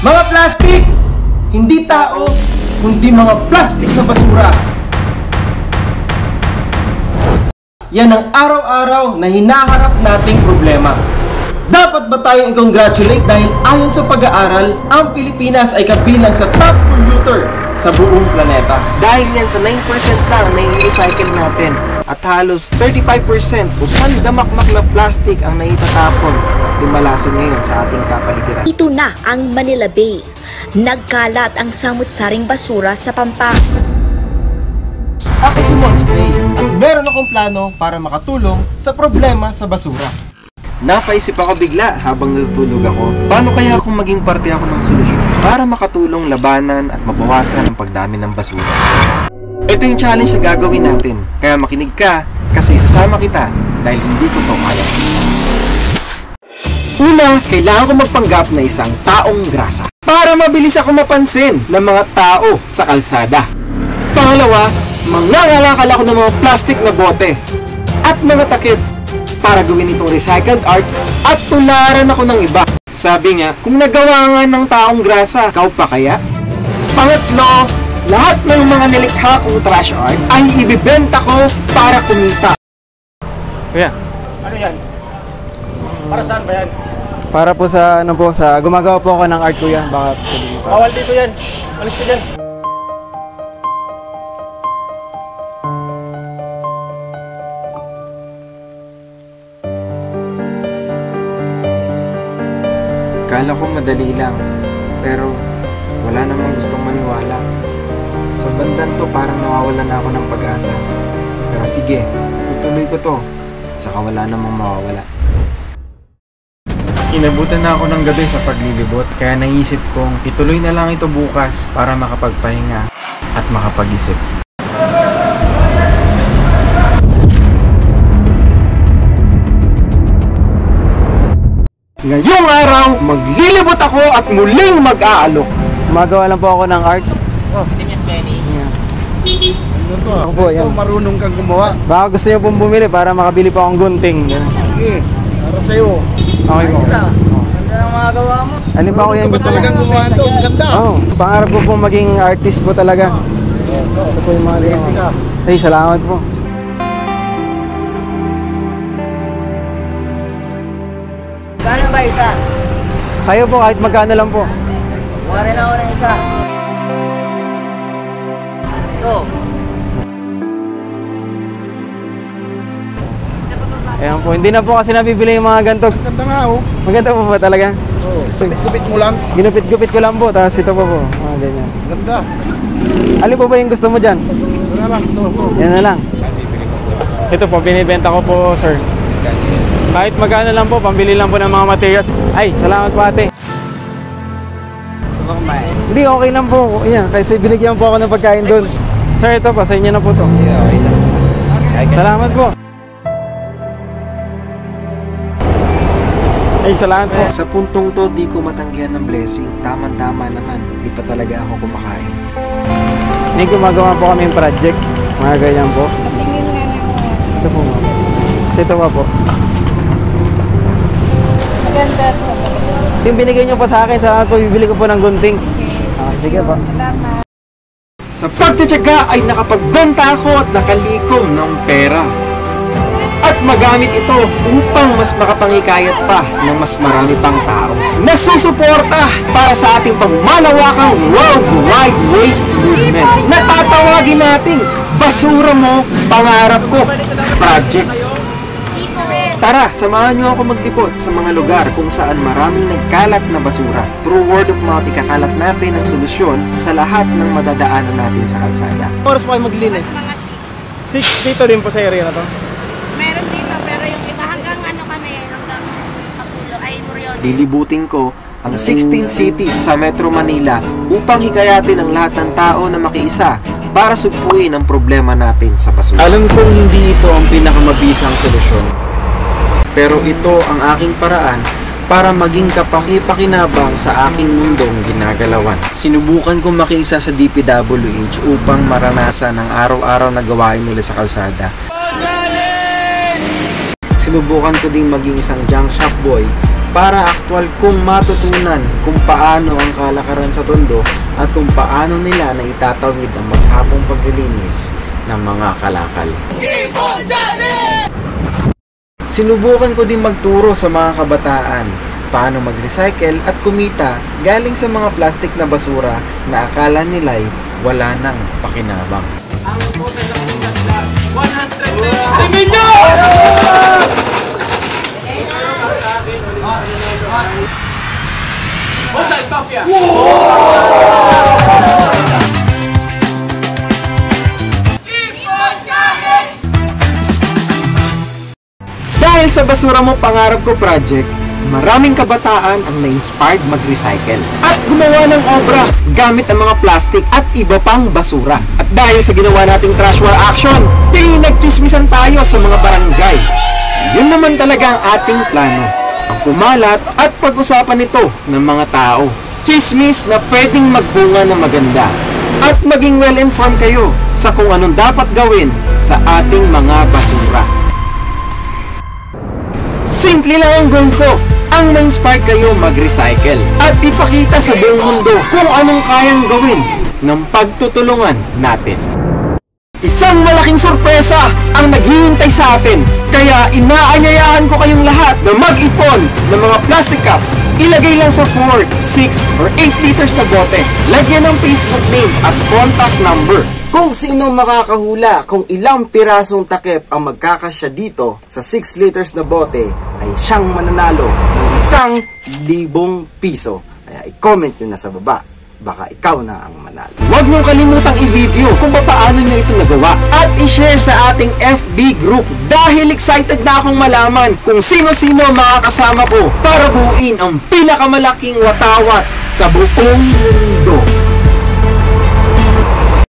Mga plastic! Hindi tao, kundi mga plastic na basura. Yan ang araw-araw na hinaharap nating problema. Dapat ba tayong i-congratulate dahil ayon sa pag-aaral, ang Pilipinas ay kabilang sa top polluter sa buong planeta. Dahil yan sa 9% lang na i-recycle natin at halos 35% o sandamakmak na plastic ang naitatapon at dumalaso ngayon sa ating kapaligiran. Ito na ang Manila Bay. Nagkalat ang samut-saring basura sa Pampa. Ako si Monstay at meron akong plano para makatulong sa problema sa basura. Napaisip ako bigla habang natutulog ako, paano kaya kung maging parte ako ng solusyon para makatulong labanan at mabawasan ang pagdami ng basura. Ito yung challenge na gagawin natin, kaya makinig ka kasi sasama kita dahil hindi ko to kaya isa. Una, kailangan ko magpanggap na isang taong grasa para mabilis ako mapansin ng mga tao sa kalsada. Pangalawa, mangangalakal ako ng mga plastic na bote at mga takip para gawin itong recycled art at tularan ako ng iba. Sabi nga, kung nagawa nga ng taong grasa, ikaw pa kaya? Pangatlo, lahat ng mga nilikha kong trash art ay ibibenta ko para kumita. Kuya, Ano yan? Para saan ba yan? para po sa ano po, sa gumagawa po ako ng art kuya. Baka pwede pa. Bawal dito yan. Alis ka dyan. Kala ko madali lang, pero wala namang gustong maniwala. Sa bandan to parang nawawalan na ako ng pag-asa. Pero sige, tutuloy ko to, tsaka wala namang mawawala. Inabutan na ako ng gabi sa paglilibot, kaya naisip kong ituloy na lang ito bukas para makapagpahinga at makapag-isip. Ngayong araw, maglilibot ako at muling mag-aalok. Gumagawa lang po ako ng art. Ako po, yan. Marunong kang gumawa. Baka gusto niyo pong bumili para makabili pa akong gunting. Ganun. Sige, para sa'yo. Okay po. Ganda ang mga gawa mo. Alin ba ko yan gusto mo? Talagang gumawa ito. Ganda. Oo, pangarap ko pong maging artist po talaga. Ito po yung mga gawa. Ay, salamat po. Gano'n ba isa? Kayo po, kahit magkano lang po. Wari na ako ng isa. Ito. Ayan po, hindi na po kasi nabibili yung mga ganito. Ganda nga oh. Maganda po ba talaga? Oo. Gupit mo lang. Ginupit-gupit ko lang po, tapos ito po po. Mga ganyan. Ganda. Alin po ba yung gusto mo dyan? Wala lang. Ito. Yan na lang. Ito po, binibenta ko po, sir. Kahit magkano lang po, pambili lang po ng mga materials. Ay, salamat po ate. Hindi, okay lang po. Ayan, kasi binigyan po ako ng pagkain doon. Sir, ito po, sa inyo na po to. Okay lang. Salamat po. Ay, salamat po. Sa puntong to, di ko matanggihan ng blessing. Tama-tama naman, di pa talaga ako kumakain. May gumagawa po kami yung project. Mga ganyan po. Ito po, ma'am. Ito pa po. Maganda po. Yung binigay nyo po sa akin, sa ako bibili ko po ng gunting. Sige po. Sa pagtitiyaga ay nakapagbenta ako at nakalikom ng pera. At magamit ito upang mas makapangikayat pa ng mas marami pang tao na susuporta para sa ating pangmalawakang worldwide waste movement. Natatawagin natin, basura mo, pangarap ko, project. Tara, samahan niyo ako maglibot sa mga lugar kung saan maraming nagkalat na basura. Through word of mouth, ikakalat natin ang solusyon sa lahat ng madadaanan natin sa kalsada. Oras po kayo maglinis? 6 dito din po sa area na to. Meron dito, pero yung iba hanggang ano kami, hanggang Papulo, ay Murion. Lilibutin ko ang 16 cities sa Metro Manila upang hikayatin ang lahat ng tao na makiisa para sugpuin ang problema natin sa basura. Alam kong hindi ito ang pinakamabisang solusyon, pero ito ang aking paraan para maging kapaki-pakinabang sa aking mundong ginagalawan. Sinubukan kong makiisa sa DPWH upang maranasan ang araw-araw na gawain nila sa kalsada. Sinubukan ko ding maging isang junk shop boy para aktwal kung matutunan kung paano ang kalakaran sa Tondo at kung paano nila na itatawid ang maghapong paglilinis ng mga kalakal. Sinubukan ko din magturo sa mga kabataan paano mag-recycle at kumita galing sa mga plastik na basura na akala nila'y wala nang pakinabang. Ang total ng bigas, 130 million! Dahil sa Basura Mo Pangarap Ko project, maraming kabataan ang na-inspired mag-recycle at gumawa ng obra gamit ang mga plastik at iba pang basura. At dahil sa ginawa nating trash war action, pinagchismisan tayo sa mga barangay. Yun naman talaga ang ating plano, ang kumalat at pag-usapan ito ng mga tao. Chismis na pwedeng magbunga ng maganda at maging well-informed kayo sa kung anong dapat gawin sa ating mga basura. Simple lang ang goal ko, ang ma-inspire kayo mag-recycle at ipakita sa buong mundo kung anong kayang gawin ng pagtutulungan natin. Isang malaking sorpresa ang naghihintay sa atin, kaya inaanyayahan ko kayong lahat na mag-ipon ng mga plastic cups. Ilagay lang sa 4, 6, or 8 liters na bote. Lagyan ng Facebook name at contact number. Kung sino makakahula kung ilang pirasong takip ang magkakasya dito sa 6 liters na bote ay siyang mananalo ng 1,000 piso. Kaya i-comment nyo na sa baba. Baka ikaw na ang manalo. Huwag niyong kalimutang i-video kung paano niyo ito nagawa at i-share sa ating FB group dahil excited na akong malaman kung sino-sino makakasama ko para buuin ang pinakamalaking watawat sa buong mundo.